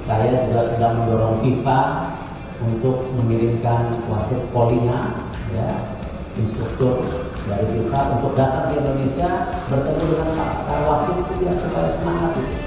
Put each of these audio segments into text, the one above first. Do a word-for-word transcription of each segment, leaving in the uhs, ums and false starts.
saya juga sedang mendorong FIFA untuk mengirimkan wasit Polina, ya, instruktur dari FIFA untuk datang ke Indonesia bertemu dengan para wasit itu biar supaya semangat itu.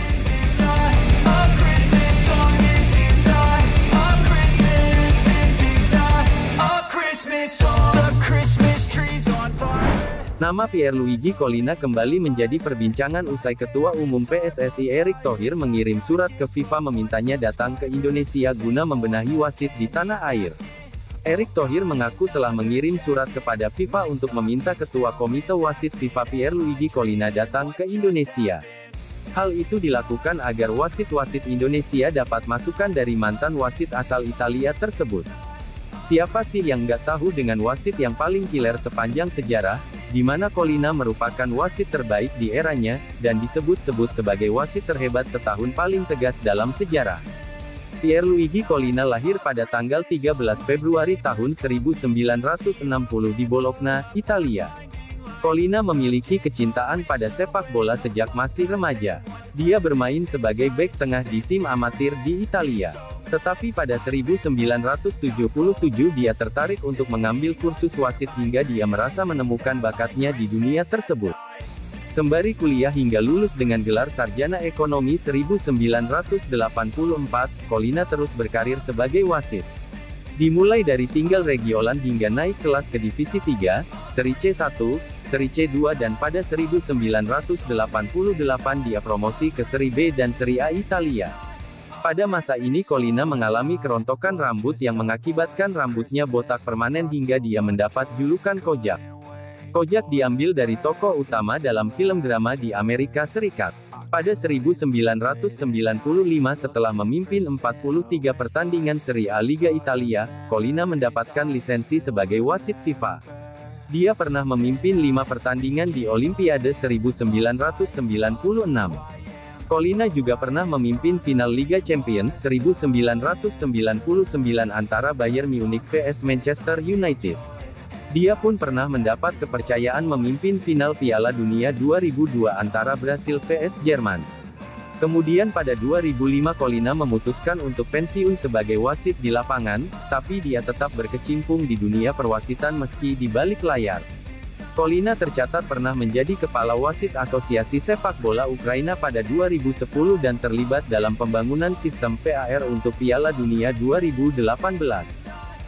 Nama Pierluigi Collina kembali menjadi perbincangan usai Ketua Umum P S S I Erick Thohir mengirim surat ke FIFA memintanya datang ke Indonesia guna membenahi wasit di tanah air. Erick Thohir mengaku telah mengirim surat kepada FIFA untuk meminta Ketua Komite Wasit FIFA Pierluigi Collina datang ke Indonesia. Hal itu dilakukan agar wasit-wasit Indonesia dapat masukan dari mantan wasit asal Italia tersebut. Siapa sih yang nggak tahu dengan wasit yang paling killer sepanjang sejarah, di mana Collina merupakan wasit terbaik di eranya, dan disebut-sebut sebagai wasit terhebat setahun paling tegas dalam sejarah. Pierluigi Collina lahir pada tanggal tiga belas Februari tahun seribu sembilan ratus enam puluh di Bologna, Italia. Collina memiliki kecintaan pada sepak bola sejak masih remaja. Dia bermain sebagai bek tengah di tim amatir di Italia. Tetapi pada seribu sembilan ratus tujuh puluh tujuh dia tertarik untuk mengambil kursus wasit hingga dia merasa menemukan bakatnya di dunia tersebut. Sembari kuliah hingga lulus dengan gelar sarjana ekonomi seribu sembilan ratus delapan puluh empat, Collina terus berkarir sebagai wasit. Dimulai dari tinggal Regiolan hingga naik kelas ke Divisi tiga, Seri C satu, Seri C dua dan pada seribu sembilan ratus delapan puluh delapan dia promosi ke Seri B dan Seri A Italia. Pada masa ini Collina mengalami kerontokan rambut yang mengakibatkan rambutnya botak permanen hingga dia mendapat julukan Kojak. Kojak diambil dari tokoh utama dalam film drama di Amerika Serikat. Pada seribu sembilan ratus sembilan puluh lima setelah memimpin empat puluh tiga pertandingan Seri A Liga Italia, Collina mendapatkan lisensi sebagai wasit FIFA. Dia pernah memimpin lima pertandingan di Olimpiade seribu sembilan ratus sembilan puluh enam. Collina juga pernah memimpin final Liga Champions seribu sembilan ratus sembilan puluh sembilan antara Bayern Munich vs Manchester United. Dia pun pernah mendapat kepercayaan memimpin final Piala Dunia dua ribu dua antara Brasil vs Jerman. Kemudian pada dua ribu lima Collina memutuskan untuk pensiun sebagai wasit di lapangan, tapi dia tetap berkecimpung di dunia perwasitan meski di balik layar. Collina tercatat pernah menjadi kepala wasit Asosiasi Sepak Bola Ukraina pada dua ribu sepuluh dan terlibat dalam pembangunan sistem V A R untuk Piala Dunia dua ribu delapan belas.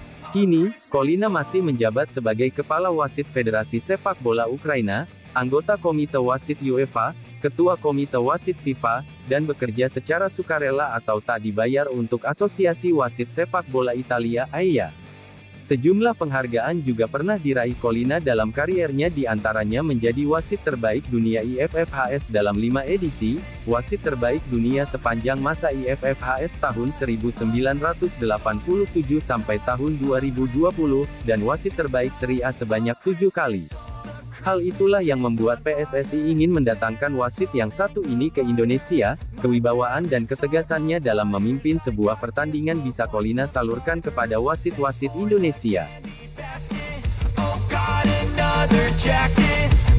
Kini, Collina masih menjabat sebagai kepala wasit Federasi Sepak Bola Ukraina, anggota Komite Wasit UEFA, Ketua Komite Wasit FIFA, dan bekerja secara sukarela atau tak dibayar untuk Asosiasi Wasit Sepak Bola Italia A I A. Sejumlah penghargaan juga pernah diraih Collina dalam kariernya, di antaranya menjadi wasit terbaik dunia I F F H S dalam lima edisi, wasit terbaik dunia sepanjang masa I F F H S tahun seribu sembilan ratus delapan puluh tujuh sampai tahun dua ribu dua puluh, dan wasit terbaik Seri A sebanyak tujuh kali. Hal itulah yang membuat P S S I ingin mendatangkan wasit yang satu ini ke Indonesia. Kewibawaan dan ketegasannya dalam memimpin sebuah pertandingan bisa Collina salurkan kepada wasit-wasit Indonesia.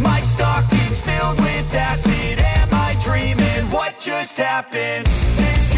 My stocking's filled with acid. Am I dreaming? What just happened? This